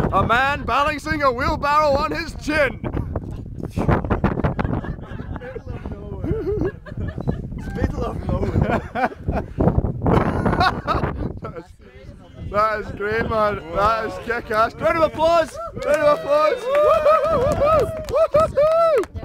A man balancing a wheelbarrow on his chin. Middle of nowhere. That is great, man. Wow. That is kick-ass. Round of applause. Round of applause.